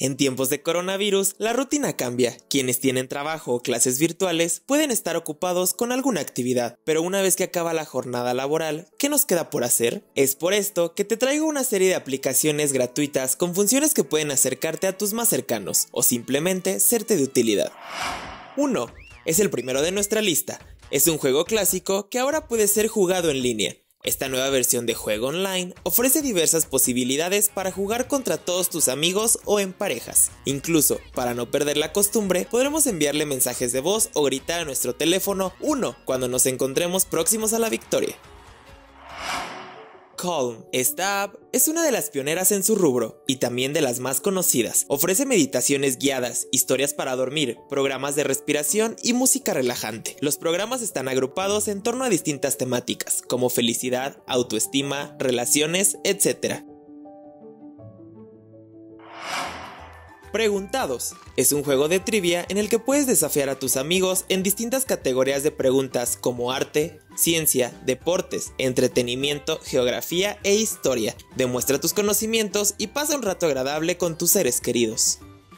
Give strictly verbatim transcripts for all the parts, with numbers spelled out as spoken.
En tiempos de coronavirus, la rutina cambia. Quienes tienen trabajo o clases virtuales pueden estar ocupados con alguna actividad, pero una vez que acaba la jornada laboral, ¿qué nos queda por hacer? Es por esto que te traigo una serie de aplicaciones gratuitas con funciones que pueden acercarte a tus más cercanos, o simplemente serte de utilidad. uno. Es el primero de nuestra lista. Es un juego clásico que ahora puede ser jugado en línea. Esta nueva versión de juego online ofrece diversas posibilidades para jugar contra todos tus amigos o en parejas. Incluso, para no perder la costumbre, podremos enviarle mensajes de voz o gritar a nuestro teléfono uno cuando nos encontremos próximos a la victoria. Calm. Esta app es una de las pioneras en su rubro y también de las más conocidas. Ofrece meditaciones guiadas, historias para dormir, programas de respiración y música relajante. Los programas están agrupados en torno a distintas temáticas, como felicidad, autoestima, relaciones, etcétera. Preguntados. Es un juego de trivia en el que puedes desafiar a tus amigos en distintas categorías de preguntas como arte, ciencia, deportes, entretenimiento, geografía e historia. Demuestra tus conocimientos y pasa un rato agradable con tus seres queridos.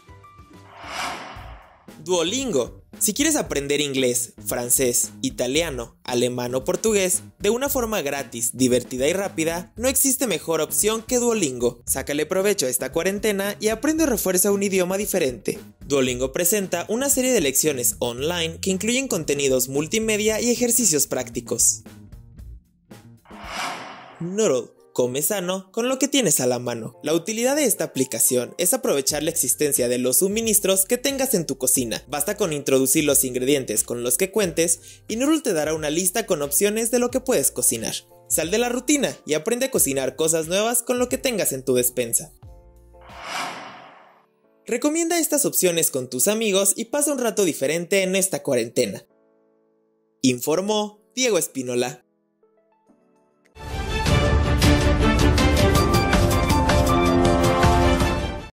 Duolingo. Si quieres aprender inglés, francés, italiano, alemán o portugués de una forma gratis, divertida y rápida, no existe mejor opción que Duolingo. Sácale provecho a esta cuarentena y aprende o refuerza un idioma diferente. Duolingo presenta una serie de lecciones online que incluyen contenidos multimedia y ejercicios prácticos. Noodle. Come sano con lo que tienes a la mano. La utilidad de esta aplicación es aprovechar la existencia de los suministros que tengas en tu cocina. Basta con introducir los ingredientes con los que cuentes y Noodle te dará una lista con opciones de lo que puedes cocinar. Sal de la rutina y aprende a cocinar cosas nuevas con lo que tengas en tu despensa. Recomienda estas opciones con tus amigos y pasa un rato diferente en esta cuarentena. Informó Diego Espínola.